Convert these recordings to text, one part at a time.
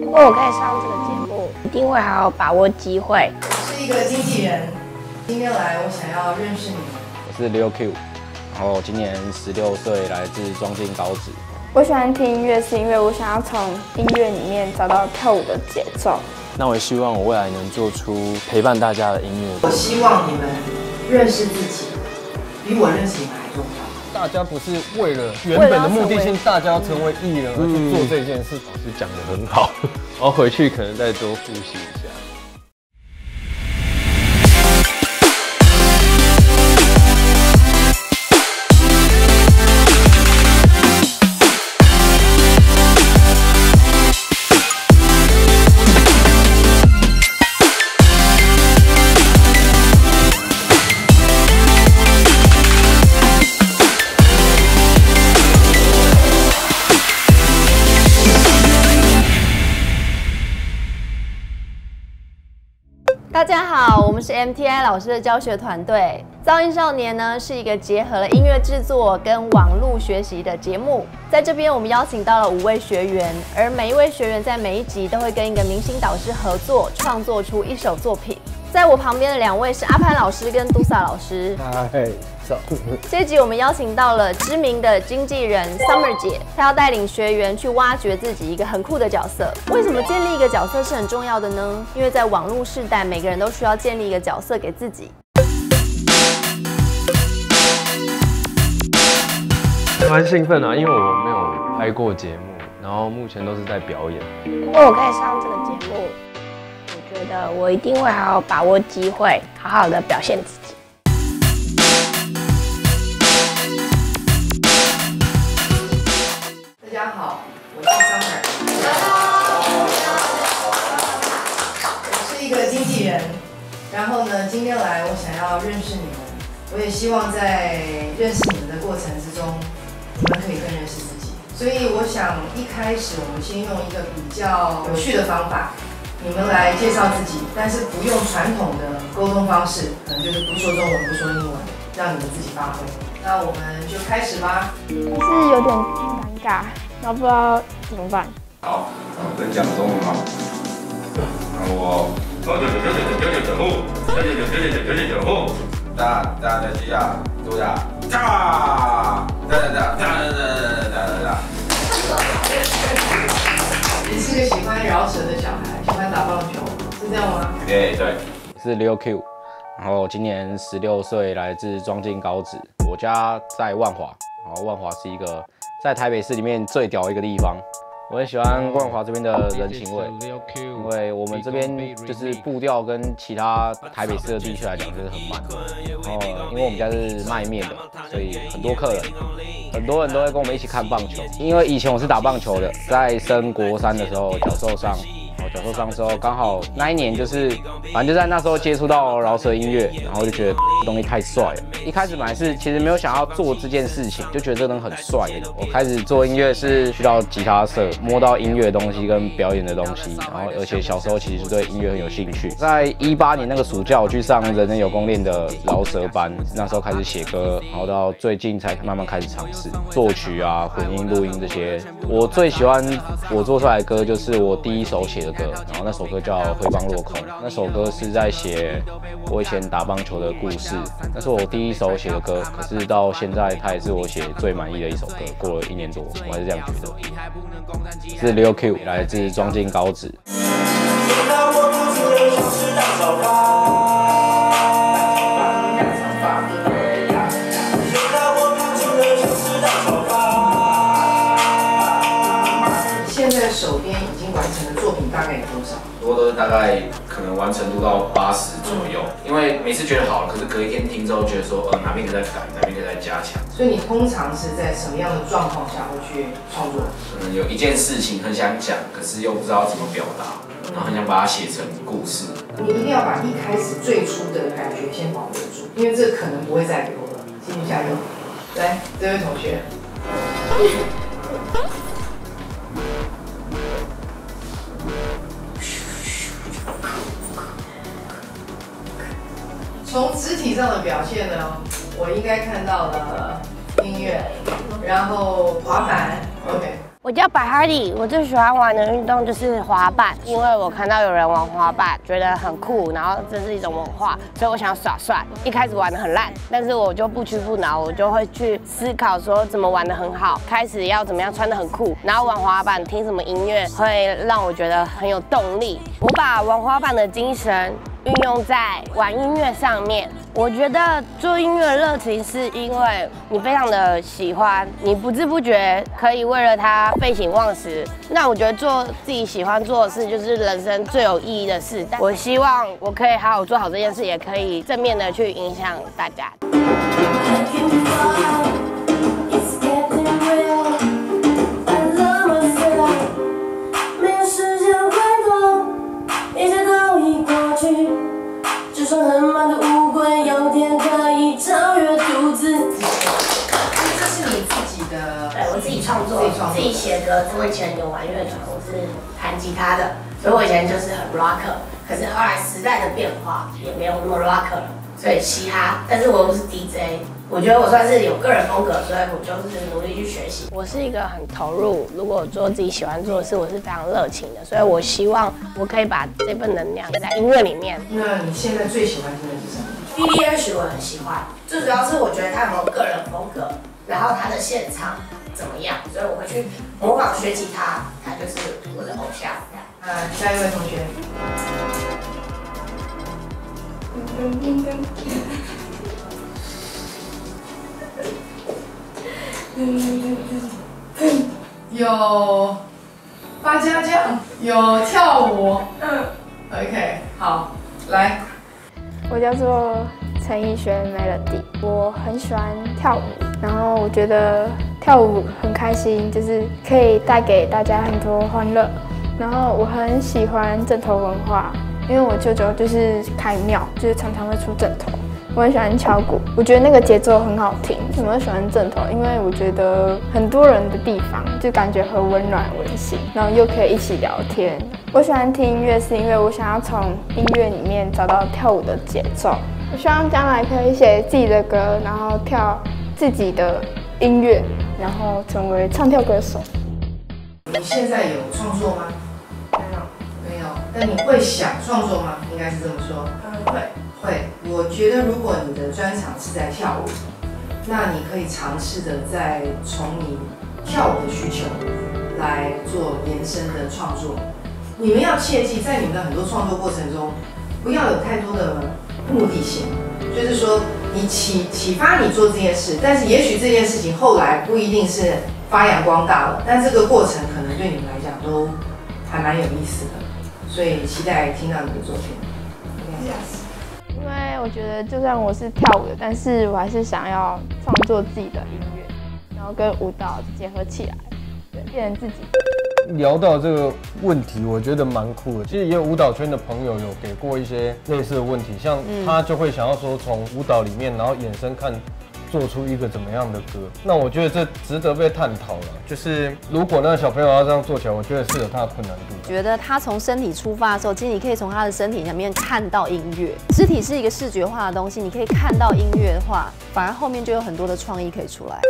如果我可以上这个节目，一定会好好把握机会。 我是一个经纪人，今天来我想要认识你们。 我是6Q，然后今年16岁，来自庄敬高职。 我喜欢听音乐，是因为我想要从音乐里面找到跳舞的节奏。 那我也希望我未来能做出陪伴大家的音乐。 我希望你们认识自己，比我认识你们还重要。 大家不是为了原本的目的性，大家要成为艺人而去做这件事。 老师讲得很好，然后回去可能再多复习一下。 大家好，我们是 MTI 老师的教学团队。噪音少年呢是一个结合了音乐制作跟网络学习的节目。在这边，我们邀请到了5位学员，而每一位学员在每一集都会跟一个明星导师合作，创作出一首作品。在我旁边的2位是阿潘老师跟杜萨老师。 嗨， 这一集我们邀请到了知名的经纪人 Summer 姐，她要带领学员去挖掘自己一个很酷的角色。为什么建立一个角色是很重要的呢？因为在网络世代，每个人都需要建立一个角色给自己。 蛮兴奋啊，因为我没有拍过节目，然后目前都是在表演。 如果我可以上这个节目，我觉得我一定会好好把握机会，好好的表现自己。 大家好，我是 Summer， 我是一个经纪人。然后呢，今天来我想要认识你们，我也希望在认识你们的过程之中，你们可以更认识自己。所以我想一开始我们先用一个比较有趣的方法，你们来介绍自己，但是不用传统的沟通方式，可能就是不说中文不说英文，让你们自己发挥。那我们就开始吧。 就是有点尴尬，然后不知道怎么办。 好，我跟讲中文吗？我大鸡呀，多呀， 你是个喜欢饶舌的小孩，喜欢打棒球，是这样吗？ 对。 我是6Q，然后今年16岁，来自庄敬高职。我家在万华，然后万华是一个在台北市里面最屌的一个地方。我很喜欢万华这边的人情味，因为我们这边就是步调跟其他台北市的地区来讲就是很慢。然后因为我们家是卖面的，所以很多客人，很多人都会跟我们一起看棒球。因为以前我是打棒球的，在升国3的时候脚受伤。脚受伤之后，刚好那一年就是反正就在那时候接触到饶舌音乐，然后就觉得这东西太帅了。一开始本来是其实没有想要做这件事情，就觉得这个东西很帅。我开始做音乐是去到吉他社，摸到音乐的东西跟表演的东西，然后而且小时候其实对音乐很有兴趣。在18年那个暑假，我去上人人有功练的饶舌班，那时候开始写歌，然后到最近才慢慢开始尝试作曲啊、混音、录音这些。我最喜欢我做出来的歌就是我第一首写的歌，然后那首歌叫《挥棒落空》，那首歌是在写我以前打棒球的故事，那是我第一首写的歌，可是到现在它也是我写最满意的一首歌。过了1年多，我还是这样觉得。是6Q， 来自庄敬高职。 现在手边已经完成的作品大概有多少？ 多都是大概可能完成度到80左右，因为每次觉得好了，可是隔一天听之后觉得说，哪边可以再改，哪边可以再加强。 所以你通常是在什么样的状况下会去创作？ 可能有一件事情很想讲，可是又不知道怎么表达，然后很想把它写成故事。 你一定要把一开始最初的感觉先保留住，因为这可能不会再留了。请你加油！来，这位同学。从肢体上的表现呢，我应该看到了音乐，然后滑板 ，OK， 我叫白哈利，我最喜欢玩的运动就是滑板，因为我看到有人玩滑板，觉得很酷，然后这是一种文化，所以我想耍帅。一开始玩得很烂，但是我就不屈不挠，我就会去思考说怎么玩得很好，开始要怎么样穿得很酷，然后玩滑板听什么音乐会让我觉得很有动力。我把玩滑板的精神运用在玩音乐上面。我觉得做音乐的热情是因为你非常的喜欢，你不知不觉可以为了它废寝忘食。那我觉得做自己喜欢做的事就是人生最有意义的事。我希望我可以好好做好这件事，也可以正面的去影响大家。 就算很忙的无关，有天可以超越独自。这是你自己的？ 对，我自己创作，自己写歌。我以前有玩乐团，我是弹吉他的，所以我以前就是很 rock。可是后来时代的变化也没有那么 rock 了，所以嘻哈。但是我又是 DJ， 我觉得我算是有个人风格，所以我就是努力去学习。我是一个很投入，如果做自己喜欢做的事，我是非常热情的，所以我希望我可以把这份能量在音乐里面。 那你现在最喜欢听的是什么？ BBH 我很喜欢，最主要是我觉得他有没有个人风格，然后他的现场怎么样，所以我会去模仿学吉他，他就是我的偶像。 下一位同学。有发家将，有跳舞。OK， 好，来。 我叫做陈奕璇 Melody， 我很喜欢跳舞，然后我觉得跳舞很开心，就是可以带给大家很多欢乐。然后我很喜欢阵头文化，因为我舅舅就是开庙，就是常常会出阵头。我很喜欢敲鼓，我觉得那个节奏很好听。为什么喜欢阵头？因为我觉得很多人的地方就感觉很温暖温馨，然后又可以一起聊天。我喜欢听音乐是因为我想要从音乐里面找到跳舞的节奏。我希望将来可以写自己的歌，然后跳自己的音乐，然后成为唱跳歌手。 你现在有创作吗？没有。但你会想创作吗？应该是这么说。会。我觉得如果你的专长是在跳舞，那你可以尝试的再从你跳舞的需求来做延伸的创作。你们要切记，在你们的很多创作过程中，不要有太多的目的性，就是说你启发你做这件事，但是也许这件事情后来不一定是发扬光大了，但这个过程可能对你们来讲都还蛮有意思的，所以期待听到你的作品。 因为我觉得就算我是跳舞的，但是我还是想要创作自己的音乐，然后跟舞蹈结合起来，对，变成自己。 聊到这个问题，我觉得蛮酷的。其实也有舞蹈圈的朋友有给过一些类似的问题，像他就会想要说从舞蹈里面，然后衍生看做出一个怎么样的歌。那我觉得这值得被探讨了。就是如果那个小朋友要这样做起来，我觉得是有他的困难度。 觉得他从身体出发的时候，其实你可以从他的身体里面看到音乐。肢体是一个视觉化的东西，你可以看到音乐的话，反而后面就有很多的创意可以出来。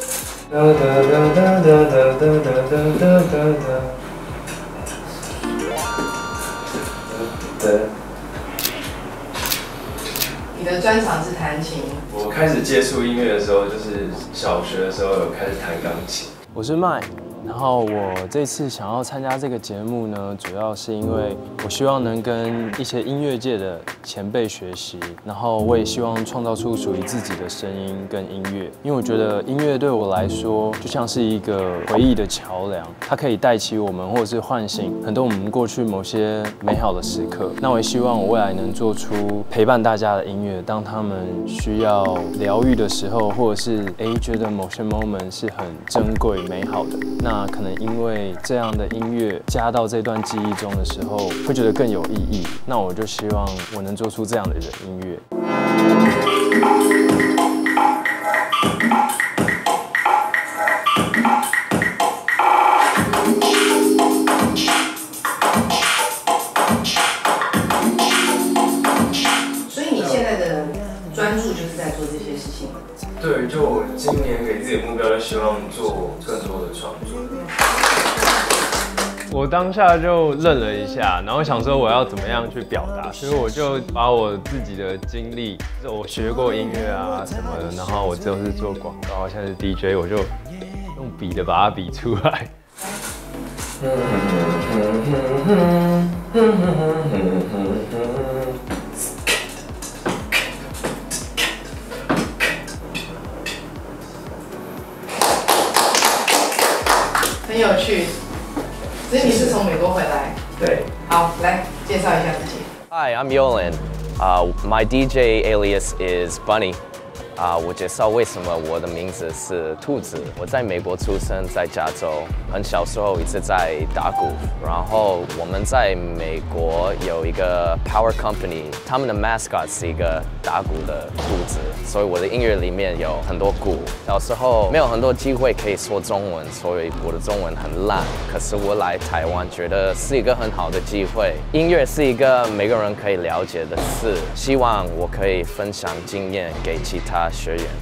你的专长是弹琴。 我开始接触音乐的时候，就是小学的时候有开始弹钢琴。 我是麦，然后我这次想要参加这个节目呢，主要是因为我希望能跟一些音乐界的前辈学习，然后我也希望创造出属于自己的声音跟音乐，因为我觉得音乐对我来说就像是一个回忆的桥梁，它可以带起我们或者是唤醒很多我们过去某些美好的时刻。那我也希望我未来能做出陪伴大家的音乐，当他们需要疗愈的时候，或者是觉得某些 moment 是很珍贵美好的，那可能因为这样的音乐加到这段记忆中的时候，会觉得更有意义。那我就希望我能做出这样的音乐。 所以你现在的专注就是在做这些事情。 对，就我今年给自己的目标，就希望做更多的创作。 我当下就愣了一下，然后想说我要怎么样去表达，所以我就把我自己的经历，我学过音乐啊什么的，然后我就是做广告，现在是 DJ， 我就用笔的把它比出来。 很有趣。所以你是从美国回来？ 对。 好，来介绍一下自己。 Hi, I'm Yolan. My DJ alias is Bunny. 我介绍为什么我的名字是兔子。我在美国出生，在加州，很小时候一直在打鼓。然后我们在美国有一个 Power Company， 他们的 mascot 是一个打鼓的兔子，所以我的音乐里面有很多鼓。小时候没有很多机会可以说中文，所以我的中文很烂。可是我来台湾，觉得是一个很好的机会。音乐是一个每个人可以了解的事，希望我可以分享经验给其他学员。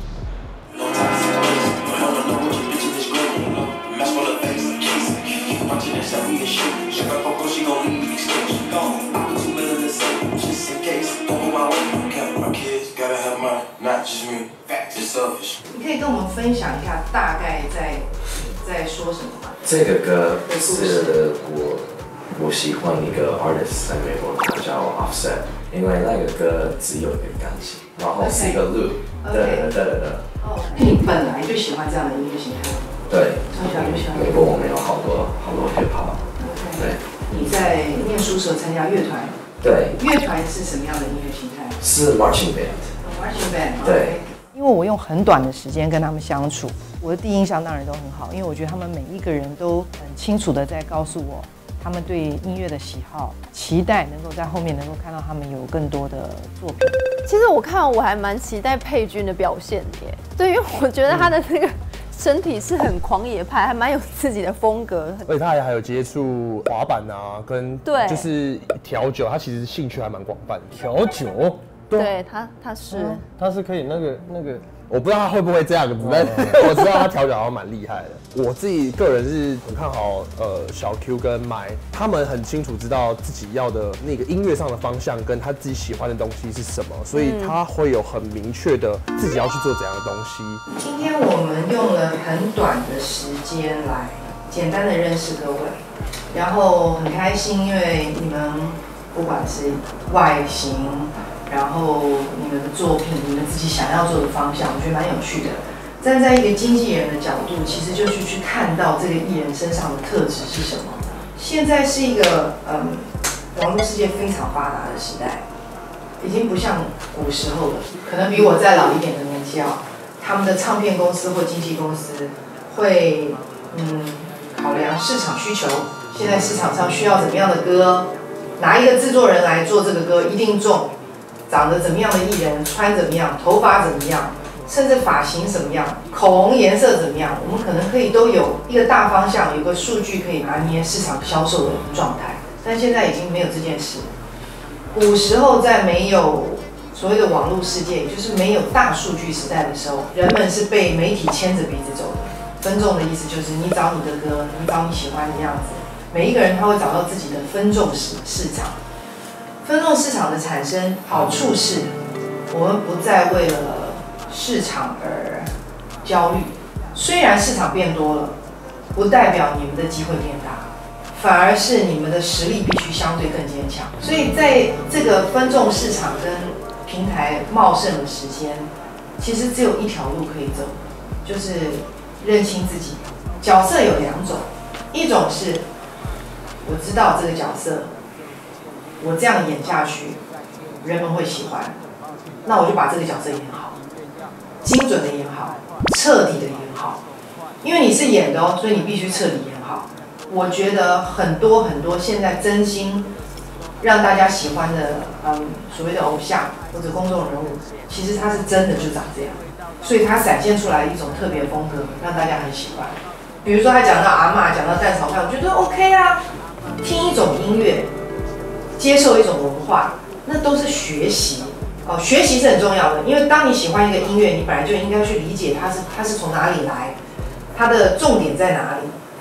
你可以跟我们分享一下大概在说什么吗？ 这个歌是我喜欢一个 artist 在美国，他叫 Offset， 因为那个歌只有一个钢琴，然后是一个 loop， 哦，你本来就喜欢这样的音乐形态？ 对， 从小就喜欢。 美国我们有好多 hip hop。对。 你在念书时候参加乐团？ 对。 乐团是什么样的音乐形态？ 是 marching band。marching band。 对。 因为我用很短的时间跟他们相处，我的第一印象当然都很好，因为我觉得他们每一个人都很清楚的在告诉我他们对音乐的喜好，期待能够在后面能够看到他们有更多的作品。 其实我看我还蛮期待佩君的表现耶，对，因为我觉得他的那个身体是很狂野派，还蛮有自己的风格。 而且他还有接触滑板啊，跟对， 就是调酒，他其实兴趣还蛮广泛的。 调酒。 对他是可以那个，我不知道他会不会这样子，但我知道他调酒好像蛮厉害的。我自己个人是很看好小 Q 跟麦，他们很清楚知道自己要的那个音乐上的方向跟他自己喜欢的东西是什么，所以他会有很明确的自己要去做怎样的东西。 今天我们用了很短的时间来简单的认识各位，然后很开心，因为你们不管是外形，然后你们的作品，你们自己想要做的方向，我觉得蛮有趣的。站在一个经纪人的角度，其实就是去看到这个艺人身上的特质是什么。现在是一个网络世界非常发达的时代，已经不像古时候了。可能比我再老一点的年纪啊，他们的唱片公司或经纪公司会考量市场需求，现在市场上需要怎么样的歌，哪一个制作人来做这个歌一定中。长得怎么样的艺人，穿怎么样，头发怎么样，甚至发型怎么样，口红颜色怎么样，我们可能可以都有一个大方向，有个数据可以拿捏市场销售的状态。但现在已经没有这件事。古时候在没有所谓的网络世界，也就是没有大数据时代的时候，人们是被媒体牵着鼻子走的。分众的意思就是你找你的歌，你找你喜欢的样子，每一个人他会找到自己的分众市场。分众市场的产生，好处是，我们不再为了市场而焦虑。虽然市场变多了，不代表你们的机会变大，反而是你们的实力必须相对更坚强。所以在这个分众市场跟平台茂盛的时间，其实只有一条路可以走，就是认清自己。角色有两种，一种是我知道这个角色。我这样演下去，人们会喜欢，那我就把这个角色演好，精准的演好，彻底的演好。因为你是演的哦，所以你必须彻底演好。我觉得很多现在真心让大家喜欢的，所谓的偶像或者公众人物，其实他是真的就长这样，所以他展现出来一种特别风格，让大家很喜欢。比如说他讲到阿嬷，讲到蛋炒饭，我觉得 OK 啊，听一种音乐。接受一种文化，那都是学习哦。学习是很重要的，因为当你喜欢一个音乐，你本来就应该去理解它是从哪里来，它的重点在哪里。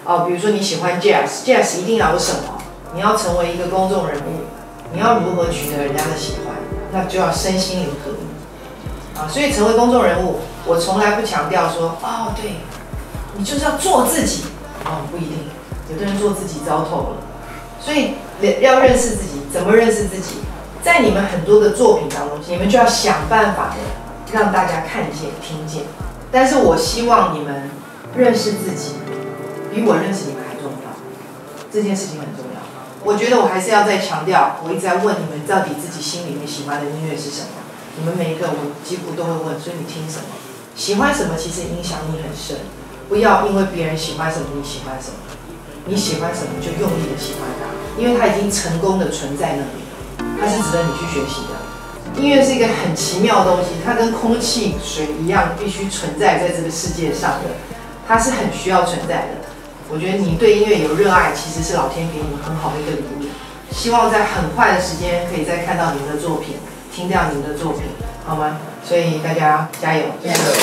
比如说你喜欢 jazz 一定要有什么？你要成为一个公众人物，你要如何取得人家的喜欢？那就要身心灵合一所以成为公众人物，我从来不强调说对，你就是要做自己不一定，有的人做自己糟透了。所以要认识自己，怎么认识自己？在你们很多的作品当中，你们就要想办法的让大家看见、听见。但是我希望你们认识自己，比我认识你们还重要。这件事情很重要。我觉得我还是要再强调，我一直在问你们，到底自己心里面喜欢的音乐是什么？你们每一个我几乎都会问，所以你听什么？喜欢什么其实影响你很深。不要因为别人喜欢什么，你喜欢什么。你喜欢什么就用力的喜欢它，因为它已经成功的存在那里，它是值得你去学习的。音乐是一个很奇妙的东西，它跟空气、水一样，必须存在在这个世界上的，它是很需要存在的。我觉得你对音乐有热爱，其实是老天给你很好的一个礼物。希望在很快的时间可以再看到你们的作品，听到你们的作品，好吗？所以大家加油！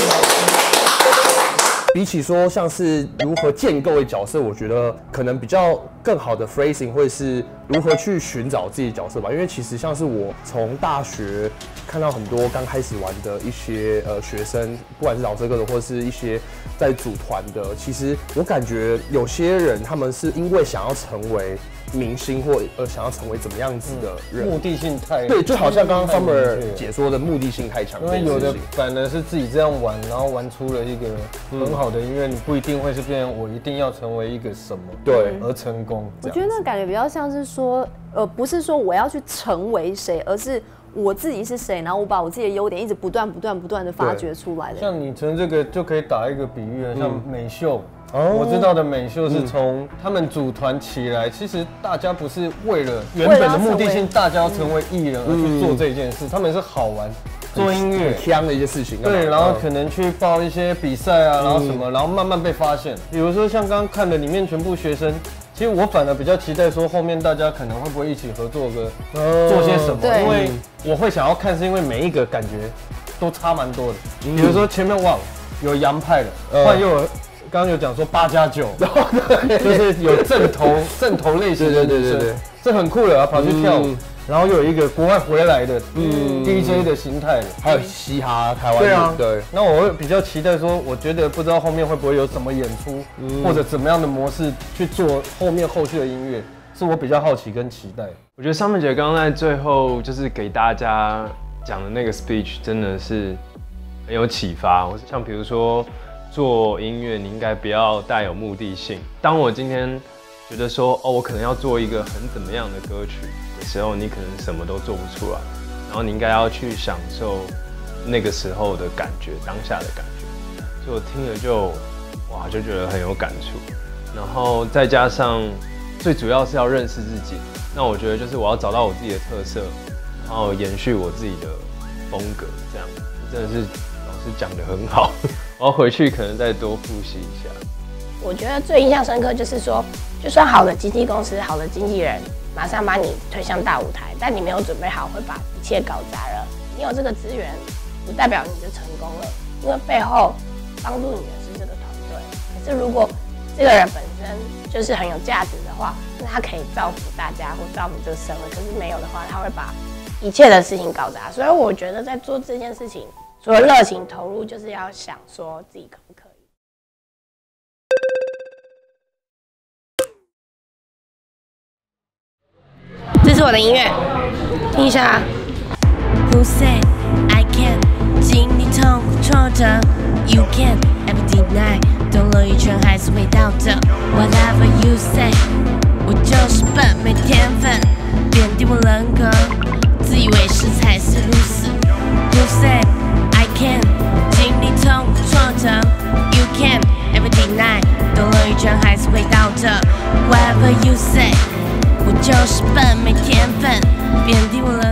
比起说像是如何建构一角色，我觉得可能比较更好的 phrasing 会是如何去寻找自己的角色吧。因为其实像是我从大学看到很多刚开始玩的一些学生，不管是老师歌手或者是一些在组团的，其实我感觉有些人他们是因为想要成为明星或想要成为怎么样子的人， 目的性太对，就好像刚刚 Summer 解说的目的性太强。 因为有的反而是自己这样玩，然后玩出了一个很好的音乐，你不一定会是变成我一定要成为一个什么对而成功。 我觉得那感觉比较像是说，不是说我要去成为谁，而是我自己是谁，然后我把我自己的优点一直不断的发掘出来的。 像你从这个就可以打一个比喻，像美秀。我知道的美秀是从他们组团起来，其实大家不是为了原本的目的性，大家要成为艺人而去做这件事，他们是好玩，做音乐很香的一些事情。 对，然后可能去报一些比赛然后什么，然后慢慢被发现。比如说像刚刚看的里面全部学生，其实我反而比较期待说后面大家可能会不会一起合作做些什么，因为我会想要看是因为每一个感觉都差蛮多的。比如说前面有洋派的，后来又有。刚刚有讲说8+9，就是有正头类型的女生，这很酷的，跑去跳舞，然后又有一个国外回来的DJ 的形态的， 还有嘻哈台湾对啊， 对。 那我会比较期待说，我觉得不知道后面会不会有什么演出，或者怎么样的模式去做后续的音乐，是我比较好奇跟期待。 我觉得Summer姐刚刚在最后就是给大家讲的那个 speech 真的是很有启发，像比如说。做音乐，你应该不要带有目的性。当我今天觉得说，我可能要做一个很怎么样的歌曲的时候，你可能什么都做不出来，然后你应该要去享受那个时候的感觉，当下的感觉。所以我听了就觉得很有感触。然后再加上最主要是要认识自己。那我觉得就是我要找到我自己的特色，然后延续我自己的风格，这样真的是老师讲得很好。我要回去可能再多复习一下。 我觉得最印象深刻就是说，就算好的经纪公司、好的经纪人马上把你推向大舞台，但你没有准备好，会把一切搞砸了。你有这个资源，不代表你就成功了，因为背后帮助你的是这个团队。可是如果这个人本身就是很有价值的话，那他可以造福大家或造福这个社会。可是没有的话，他会把一切的事情搞砸。所以我觉得在做这件事情。除了热情投入，就是要想说自己可不可以。这是我的音乐，听一下。Who said I can？ 经历痛苦挫折 ，You can ever deny？ 兜了一圈还是会倒着。Whatever you say， 我就是笨，没天分，贬低我人格，自以为是才是 loser。Who said？I can 经历痛苦挫折 ，You can ever deny？ 兜了一圈还是会倒着。Whatever you say， 我就是笨，没天分，贬低我了。